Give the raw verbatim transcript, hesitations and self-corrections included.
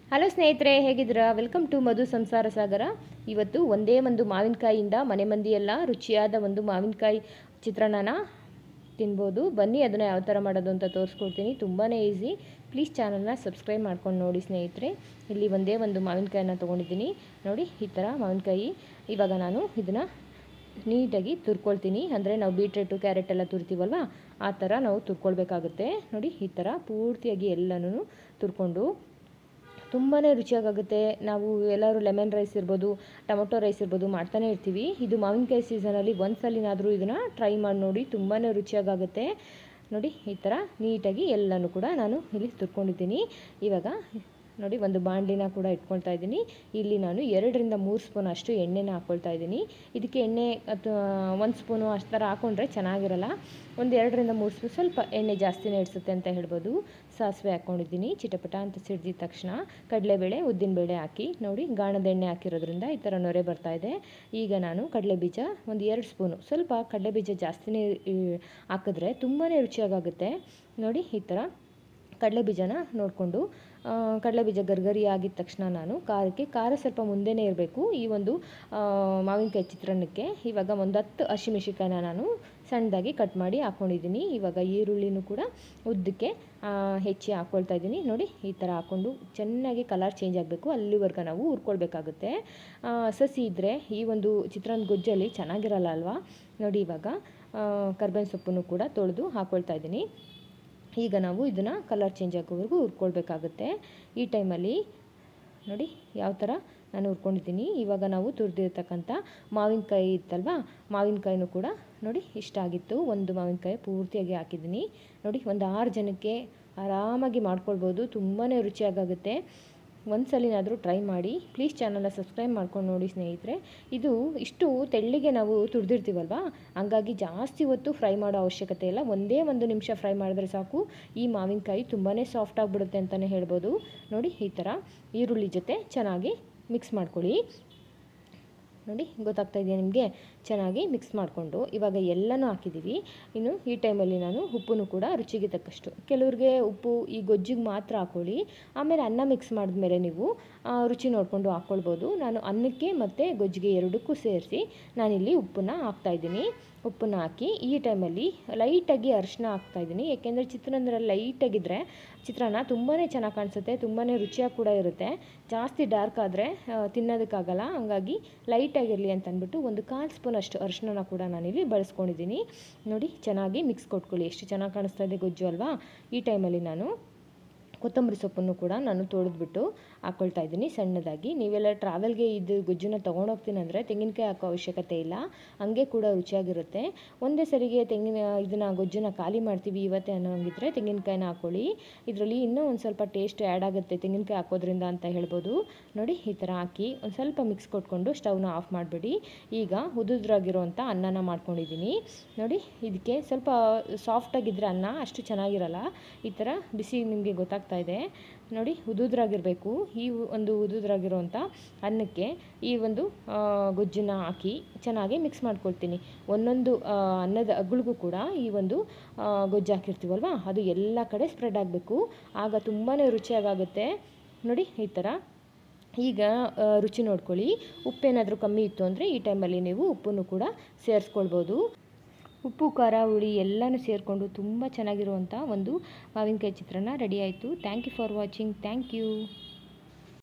Hello ಸ್ನೇಹಿತರೆ, ಹೇಗಿದ್ದೀರಾ? Welcome to ಮಧು ಸಂಸಾರ ಸಾಗರ. ಇವತ್ತು ಒಂದೇ ಒಂದು ಮಾವಿನಕಾಯಿಯಿಂದ ಮನೆ ಮಂದಿಯೆಲ್ಲ ರುಚಿಯಾದ ಒಂದು ಮಾವಿನಕಾಯಿ ಚಿತ್ರಾನ್ನನ ತಿನ್ಬೋದು. ಬನ್ನಿ ಅದನ್ನು ಯಾವ ಥರ ಮಾಡೋದು ಅಂತ ತೋರಿಸ್ಕೊಡ್ತೀನಿ. ತುಂಬಾ ಈಸಿ. ಪ್ಲೀಸ್ ಚಾನಲ್ನ ಸಬ್ಸ್ಕ್ರೈಬ್ ಮಾಡ್ಕೊಂಡು ನೋಡಿ ಸ್ನೇಹಿತರೆ. ಇಲ್ಲಿ ಒಂದೇ ಒಂದು ಮಾವಿನಕಾಯಿನ ತೊಗೊಂಡಿದ್ದೀನಿ ನೋಡಿ, ಈ ಥರ ಮಾವಿನಕಾಯಿ. ಇವಾಗ ನಾನು ಇದನ್ನು ನೀಟಾಗಿ ತುರ್ಕೊಳ್ತೀನಿ. ಅಂದರೆ ನಾವು ಬೀಟ್ರೇಟು ಕ್ಯಾರೆಟ್ ಎಲ್ಲ ತುರ್ತೀವಲ್ವ, ಆ ಥರ ನಾವು ತುರ್ಕೊಳ್ಬೇಕಾಗುತ್ತೆ. ನೋಡಿ, ಈ ಥರ ಪೂರ್ತಿಯಾಗಿ ಎಲ್ಲನೂ ತುರ್ಕೊಂಡು ತುಂಬಾ ರುಚಿಯಾಗುತ್ತೆ. ನಾವು ಎಲ್ಲರೂ ಲೆಮನ್ ರೈಸ್ ಇರ್ಬೋದು, ಟೊಮೊಟೊ ರೈಸ್ ಇರ್ಬೋದು ಮಾಡ್ತಾನೆ ಇರ್ತೀವಿ. ಇದು ಮಾವಿನಕಾಯಿ ಸೀಸನಲ್ಲಿ ಒಂದು ಸಲಿನಾದರೂ ಇದನ್ನು ಟ್ರೈ ಮಾಡಿ ನೋಡಿ, ತುಂಬಾ ರುಚಿಯಾಗುತ್ತೆ. ನೋಡಿ, ಈ ಥರ ನೀಟಾಗಿ ಎಲ್ಲನೂ ಕೂಡ ನಾನು ಇಲ್ಲಿ ತುರ್ಕೊಂಡಿದ್ದೀನಿ. ಇವಾಗ ನೋಡಿ, ಒಂದು ಬಾಣಲಿನ ಕೂಡ ಇಟ್ಕೊಳ್ತಾ ಇದ್ದೀನಿ. ಇಲ್ಲಿ ನಾನು ಎರಡರಿಂದ ಮೂರು ಸ್ಪೂನ್ ಅಷ್ಟು ಎಣ್ಣೆನ ಹಾಕ್ಕೊಳ್ತಾ ಇದ್ದೀನಿ. ಇದಕ್ಕೆ ಎಣ್ಣೆ ಅಥವಾ ಒಂದು ಸ್ಪೂನು ಅಷ್ಟು ಥರ ಹಾಕ್ಕೊಂಡ್ರೆ ಚೆನ್ನಾಗಿರಲ್ಲ. ಒಂದು ಎರಡರಿಂದ ಮೂರು ಸ್ಪೂನ್, ಸ್ವಲ್ಪ ಎಣ್ಣೆ ಜಾಸ್ತಿನೇ ಇಡಿಸುತ್ತೆ ಅಂತ ಹೇಳ್ಬೋದು. ಸಾಸಿವೆ ಹಾಕ್ಕೊಂಡಿದ್ದೀನಿ. ಚಿಟಪಟ ಅಂತ ಸಿಡ್ದಿದ ತಕ್ಷಣ ಕಡಲೆಬೇಳೆ, ಉದ್ದಿನಬೇಳೆ ಹಾಕಿ ನೋಡಿ, ಗಾಣದ ಎಣ್ಣೆ ಹಾಕಿರೋದ್ರಿಂದ ಈ ಥರ ನೊರೆ ಬರ್ತಾಯಿದೆ. ಈಗ ನಾನು ಕಡಲೆಬೀಜ ಒಂದು ಎರಡು ಸ್ಪೂನು, ಸ್ವಲ್ಪ ಕಡಲೆಬೀಜ ಜಾಸ್ತಿನೇ ಹಾಕಿದ್ರೆ ತುಂಬಾ ರುಚಿಯಾಗುತ್ತೆ. ನೋಡಿ, ಈ ಥರ ಕಡಲೆಬೀಜನ ನೋಡಿಕೊಂಡು, ಕಡಲೆಬೀಜ ಗರ್ಗರಿ ಆಗಿದ ತಕ್ಷಣ ನಾನು ಖಾರಕ್ಕೆ ಖಾರ ಸ್ವಲ್ಪ ಮುಂದೆನೇ ಇರಬೇಕು ಈ ಒಂದು ಮಾವಿನಕಾಯಿ ಚಿತ್ರಾನ್ನಕ್ಕೆ. ಇವಾಗ ಒಂದು ಹತ್ತು ಹಸಿಮೆಣಸಿನಕಾಯಿನ ನಾನು ಸಣ್ಣದಾಗಿ ಕಟ್ ಮಾಡಿ ಹಾಕ್ಕೊಂಡಿದ್ದೀನಿ. ಇವಾಗ ಈರುಳ್ಳಿನೂ ಕೂಡ ಉದ್ದಕ್ಕೆ ಹೆಚ್ಚಿ ಹಾಕ್ಕೊಳ್ತಾ ಇದ್ದೀನಿ. ನೋಡಿ, ಈ ಥರ ಹಾಕ್ಕೊಂಡು ಚೆನ್ನಾಗಿ ಕಲರ್ ಚೇಂಜ್ ಆಗಬೇಕು, ಅಲ್ಲಿವರೆಗೂ ನಾವು ಹುರ್ಕೊಳ್ಬೇಕಾಗುತ್ತೆ. ಸಸಿ ಇದ್ದರೆ ಈ ಒಂದು ಚಿತ್ರಾನ್ನ ಗೊಜ್ಜಲ್ಲಿ ಚೆನ್ನಾಗಿರಲ್ಲ ಅಲ್ವಾ. ನೋಡಿ, ಇವಾಗ ಕರ್ಬೇವಿನ ಸೊಪ್ಪನ್ನು ಕೂಡ ತೊಳೆದು ಹಾಕ್ಕೊಳ್ತಾ ಇದ್ದೀನಿ. ಈಗ ನಾವು ಇದನ್ನು ಕಲರ್ ಚೇಂಜ್ ಆಗೋವರೆಗೂ ಹುರ್ಕೊಳ್ಬೇಕಾಗುತ್ತೆ. ಈ ಟೈಮಲ್ಲಿ ನೋಡಿ ಯಾವ ಥರ ನಾನು ಹುರ್ಕೊಂಡಿದ್ದೀನಿ. ಇವಾಗ ನಾವು ತುರಿದಿರ್ತಕ್ಕಂಥ ಮಾವಿನಕಾಯಿ ಇತ್ತಲ್ವ, ಮಾವಿನಕಾಯಿನೂ ಕೂಡ ನೋಡಿ ಇಷ್ಟ ಆಗಿತ್ತು. ಒಂದು ಮಾವಿನಕಾಯಿ ಪೂರ್ತಿಯಾಗಿ ಹಾಕಿದ್ದೀನಿ. ನೋಡಿ, ಒಂದು ಆರು ಜನಕ್ಕೆ ಆರಾಮಾಗಿ ಮಾಡ್ಕೊಳ್ಬೋದು. ತುಂಬಾ ರುಚಿಯಾಗುತ್ತೆ. ಒಂದು ಸಲಿನಾದರೂ ಟ್ರೈ ಮಾಡಿ. ಪ್ಲೀಸ್ ಚಾನಲ್ನ ಸಬ್ಸ್ಕ್ರೈಬ್ ಮಾಡ್ಕೊಂಡು ನೋಡಿ ಸ್ನೇಹಿತರೆ. ಇದು ಇಷ್ಟು ತೆಳ್ಳಿಗೆ ನಾವು ತುರಿದಿರ್ತೀವಲ್ವ, ಹಂಗಾಗಿ ಜಾಸ್ತಿ ಹೊತ್ತು ಫ್ರೈ ಮಾಡೋ ಅವಶ್ಯಕತೆ ಇಲ್ಲ. ಒಂದೇ ಒಂದು ನಿಮಿಷ ಫ್ರೈ ಮಾಡಿದ್ರೆ ಸಾಕು, ಈ ಮಾವಿನಕಾಯಿ ತುಂಬಾ ಸಾಫ್ಟ್ ಆಗಿಬಿಡುತ್ತೆ ಅಂತಲೇ ಹೇಳ್ಬೋದು. ನೋಡಿ, ಈ ಥರ ಈರುಳ್ಳಿ ಜೊತೆ ಚೆನ್ನಾಗಿ ಮಿಕ್ಸ್ ಮಾಡ್ಕೊಳ್ಳಿ. ನೋಡಿ, ಗೊತ್ತಾಗ್ತಾ ಇದೆಯಾ ನಿಮಗೆ? ಚೆನ್ನಾಗಿ ಮಿಕ್ಸ್ ಮಾಡಿಕೊಂಡು ಇವಾಗ ಎಲ್ಲನೂ ಹಾಕಿದ್ದೀವಿ. ಇನ್ನು ಈ ಟೈಮಲ್ಲಿ ನಾನು ಉಪ್ಪನ್ನು ಕೂಡ ರುಚಿಗೆ ತಕ್ಕಷ್ಟು, ಕೆಲವ್ರಿಗೆ ಉಪ್ಪು ಈ ಗೊಜ್ಜಿಗೆ ಮಾತ್ರ ಹಾಕ್ಕೊಳ್ಳಿ, ಆಮೇಲೆ ಅನ್ನ ಮಿಕ್ಸ್ ಮಾಡಿದ್ಮೇಲೆ ನೀವು ರುಚಿ ನೋಡಿಕೊಂಡು ಹಾಕ್ಕೊಳ್ಬೋದು. ನಾನು ಅನ್ನಕ್ಕೆ ಮತ್ತು ಗೊಜ್ಜಿಗೆ ಎರಡಕ್ಕೂ ಸೇರಿಸಿ ನಾನಿಲ್ಲಿ ಉಪ್ಪನ್ನು ಹಾಕ್ತಾಯಿದ್ದೀನಿ. ಉಪ್ಪನ್ನು ಹಾಕಿ ಈ ಟೈಮಲ್ಲಿ ಲೈಟಾಗಿ ಅರಿಶಿನ ಹಾಕ್ತಾಯಿದ್ದೀನಿ. ಏಕೆಂದರೆ ಚಿತ್ರಾನ್ನದಲ್ಲಿ ಲೈಟಾಗಿದ್ದರೆ ಚಿತ್ರಾನ್ನ ತುಂಬಾ ಚೆನ್ನಾಗಿ ಕಾಣಿಸುತ್ತೆ, ತುಂಬಾ ರುಚಿಯಾಗಿ ಕೂಡ ಇರುತ್ತೆ. ಜಾಸ್ತಿ ಡಾರ್ಕ್ ಆದರೆ ತಿನ್ನೋದಕ್ಕಾಗಲ್ಲ, ಹಂಗಾಗಿ ಲೈಟಾಗಿರಲಿ ಅಂತ ಅಂದ್ಬಿಟ್ಟು ಒಂದು ಕಾಲು ಸ್ಪೂನ್ ಅಷ್ಟು ಅರಿಶಿನ ಕೂಡ ನಾನಿಲ್ಲಿ ಬಳಸ್ಕೊಂಡಿದ್ದೀನಿ. ನೋಡಿ, ಚೆನ್ನಾಗಿ ಮಿಕ್ಸ್ ಕೊಟ್ಕೊಳ್ಳಿ. ಎಷ್ಟು ಚೆನ್ನಾಗಿ ಕಾಣಿಸ್ತಾ ಇದೆ ಗೊಜ್ಜು ಅಲ್ವಾ. ಈ ಟೈಮಲ್ಲಿ ನಾನು ಕೊತ್ತಂಬರಿ ಸೊಪ್ಪನ್ನು ಕೂಡ ನಾನು ತೊಳೆದ್ಬಿಟ್ಟು ಹಾಕ್ಕೊಳ್ತಾ ಇದ್ದೀನಿ ಸಣ್ಣದಾಗಿ. ನೀವೆಲ್ಲ ಟ್ರಾವೆಲ್ಗೆ ಇದು ಗೊಜ್ಜನ್ನ ತೊಗೊಂಡೋಗ್ತೀನಿ ಅಂದರೆ ತೆಂಗಿನಕಾಯಿ ಹಾಕೋ ಅವಶ್ಯಕತೆ ಇಲ್ಲ, ಹಾಗೆ ಕೂಡ ರುಚಿಯಾಗಿರುತ್ತೆ. ಒಂದೇ ಸರಿಗೆ ತೆಂಗಿನ ಇದನ್ನು ಗೊಜ್ಜನ್ನ ಖಾಲಿ ಮಾಡ್ತೀವಿ ಇವತ್ತೇ ಅನ್ನೋಂಗಿದ್ರೆ ತೆಂಗಿನಕಾಯಿನ ಹಾಕ್ಕೊಳ್ಳಿ. ಇದರಲ್ಲಿ ಇನ್ನೂ ಒಂದು ಸ್ವಲ್ಪ ಟೇಸ್ಟ್ ಆ್ಯಡ್ ಆಗುತ್ತೆ ತೆಂಗಿನಕಾಯಿ ಹಾಕೋದ್ರಿಂದ ಅಂತ ಹೇಳ್ಬೋದು. ನೋಡಿ, ಈ ಥರ ಹಾಕಿ ಒಂದು ಸ್ವಲ್ಪ ಮಿಕ್ಸ್ ಕೊಟ್ಕೊಂಡು ಸ್ಟವ್ನ ಆಫ್ ಮಾಡಿಬಿಡಿ. ಈಗ ಉದುದ್ರಾಗಿರೋವಂಥ ಅನ್ನನ ಮಾಡ್ಕೊಂಡಿದ್ದೀನಿ. ನೋಡಿ, ಇದಕ್ಕೆ ಸ್ವಲ್ಪ ಸಾಫ್ಟಾಗಿದ್ದರೆ ಅನ್ನ ಅಷ್ಟು ಚೆನ್ನಾಗಿರಲ್ಲ. ಈ ಥರ ಬಿಸಿ ನಿಮಗೆ ಗೊತ್ತಾಗ್ತಾ ಇದೆ ನೋಡಿ, ಉದುದ್ರಾಗಿರಬೇಕು. ಈ ಒಂದು ಉದುದ್ರಾಗಿರೋವಂಥ ಅನ್ನಕ್ಕೆ ಈ ಒಂದು ಗೊಜ್ಜನ್ನ ಹಾಕಿ ಚೆನ್ನಾಗಿ ಮಿಕ್ಸ್ ಮಾಡ್ಕೊಳ್ತೀನಿ. ಒಂದೊಂದು ಅನ್ನದ ಅಗಳಿಗೂ ಕೂಡ ಈ ಒಂದು ಗೊಜ್ಜು ಹಾಕಿರ್ತೀವಲ್ವ, ಅದು ಎಲ್ಲ ಕಡೆ ಸ್ಪ್ರೆಡ್ ಆಗಬೇಕು, ಆಗ ತುಂಬಾ ರುಚಿಯಾಗುತ್ತೆ. ನೋಡಿ, ಈ ಥರ ಈಗ ರುಚಿ ನೋಡ್ಕೊಳ್ಳಿ. ಉಪ್ಪೇನಾದರೂ ಕಮ್ಮಿ ಇತ್ತು ಅಂದರೆ ಈ ಟೈಮಲ್ಲಿ ನೀವು ಉಪ್ಪನ್ನು ಕೂಡ ಸೇರಿಸ್ಕೊಳ್ಬೋದು. ಉಪ್ಪು, ಖಾರ, ಹುಳಿ ಎಲ್ಲನೂ ಸೇರಿಕೊಂಡು ತುಂಬ ಚೆನ್ನಾಗಿರುವಂಥ ಒಂದು ಮಾವಿನಕಾಯಿ ಚಿತ್ರಾನ್ನ ರೆಡಿ ಆಯಿತು. Thank you for watching. Thank you.